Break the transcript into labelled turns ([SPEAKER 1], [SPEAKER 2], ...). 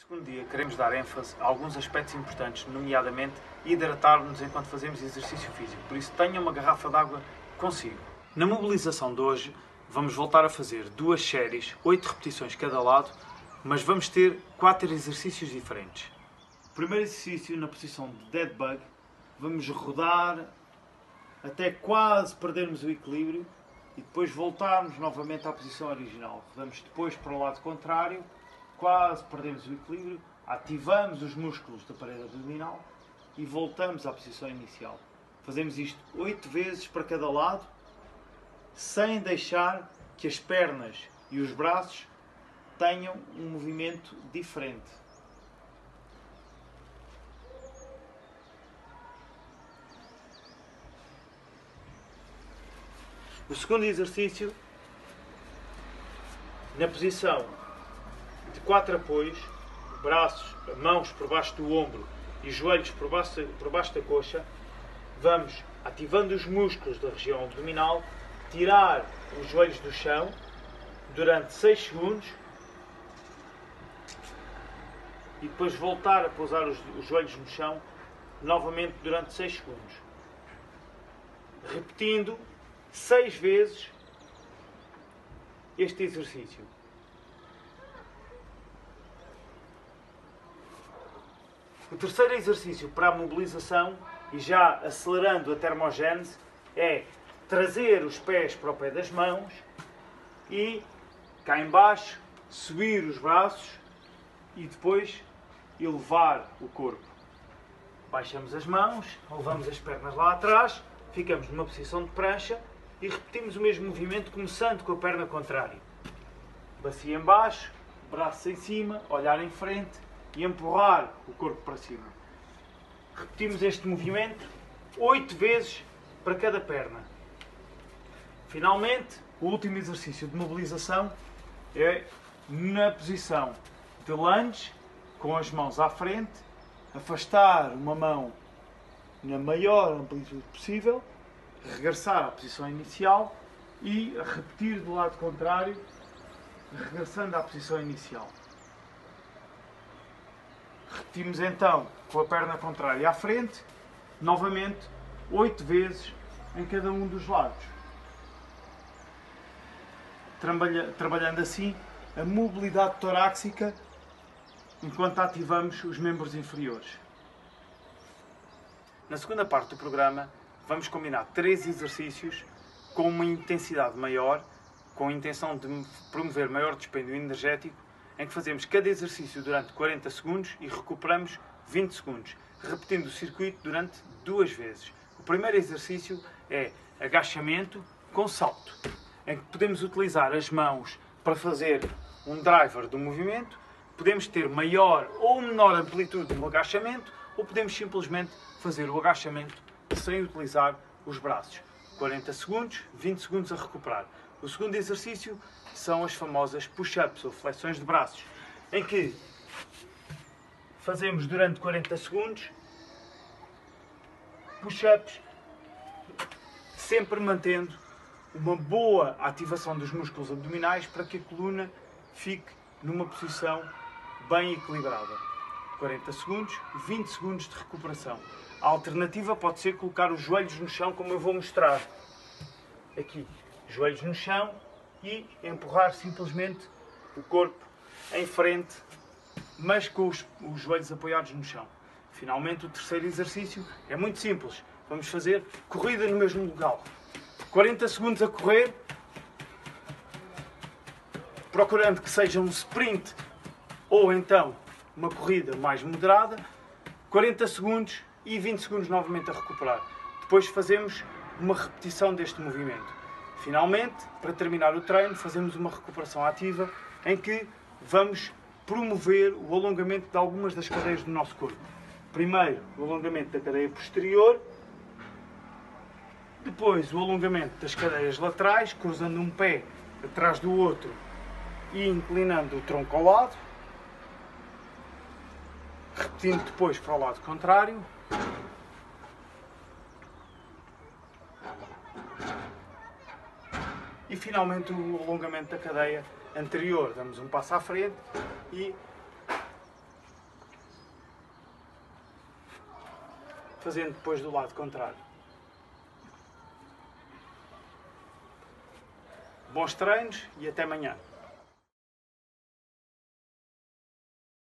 [SPEAKER 1] segundo dia, queremos dar ênfase a alguns aspectos importantes, nomeadamente hidratar-nos enquanto fazemos exercício físico. Por isso, tenha uma garrafa de água consigo. Na mobilização de hoje, vamos voltar a fazer 2 séries, 8 repetições cada lado, mas vamos ter 4 exercícios diferentes. O primeiro exercício, na posição de dead bug, vamos rodar até quase perdermos o equilíbrio e depois voltarmos novamente à posição original. Rodamos depois para o lado contrário, quase perdemos o equilíbrio, ativamos os músculos da parede abdominal e voltamos à posição inicial. Fazemos isto 8 vezes para cada lado, sem deixar que as pernas e os braços tenham um movimento diferente. O segundo exercício, na posição de 4 apoios, braços, mãos por baixo do ombro e joelhos por baixo da coxa, vamos ativando os músculos da região abdominal, tirar os joelhos do chão durante 6 segundos e depois voltar a pousar os joelhos no chão novamente durante 6 segundos. Repetindo 6 vezes este exercício. O terceiro exercício para a mobilização, e já acelerando a termogénese, é trazer os pés para o pé das mãos e cá em baixo subir os braços e depois elevar o corpo. Baixamos as mãos, levamos as pernas lá atrás, ficamos numa posição de prancha e repetimos o mesmo movimento começando com a perna contrária. Bacia em baixo, braços em cima, olhar em frente e empurrar o corpo para cima. Repetimos este movimento 8 vezes para cada perna. Finalmente, o último exercício de mobilização é na posição de lunge, com as mãos à frente, afastar uma mão na maior amplitude possível, regressar à posição inicial e repetir do lado contrário, regressando à posição inicial. Repetimos então com a perna contrária à frente, novamente 8 vezes em cada um dos lados. Trabalhando assim a mobilidade torácica enquanto ativamos os membros inferiores. Na segunda parte do programa vamos combinar 3 exercícios com uma intensidade maior, com a intenção de promover maior dispêndio energético, em que fazemos cada exercício durante 40 segundos e recuperamos 20 segundos, repetindo o circuito durante 2 vezes. O primeiro exercício é agachamento com salto, em que podemos utilizar as mãos para fazer um driver do movimento, podemos ter maior ou menor amplitude no agachamento, ou podemos simplesmente fazer o agachamento sem utilizar os braços. 40 segundos, 20 segundos a recuperar. O segundo exercício são as famosas push-ups ou flexões de braços, em que fazemos durante 40 segundos push-ups, sempre mantendo uma boa ativação dos músculos abdominais para que a coluna fique numa posição bem equilibrada. 40 segundos, 20 segundos de recuperação. A alternativa pode ser colocar os joelhos no chão, como eu vou mostrar aqui. Joelhos no chão e empurrar simplesmente o corpo em frente, mas com os joelhos apoiados no chão. Finalmente, o terceiro exercício é muito simples. Vamos fazer corrida no mesmo local. 40 segundos a correr, procurando que seja um sprint ou então uma corrida mais moderada. 40 segundos e 20 segundos novamente a recuperar. Depois fazemos uma repetição deste movimento. Finalmente, para terminar o treino, fazemos uma recuperação ativa em que vamos promover o alongamento de algumas das cadeias do nosso corpo. Primeiro, o alongamento da cadeia posterior, depois o alongamento das cadeias laterais, cruzando um pé atrás do outro e inclinando o tronco ao lado, repetindo depois para o lado contrário. E finalmente o alongamento da cadeia anterior. Damos um passo à frente e fazendo depois do lado contrário. Bons treinos e até amanhã.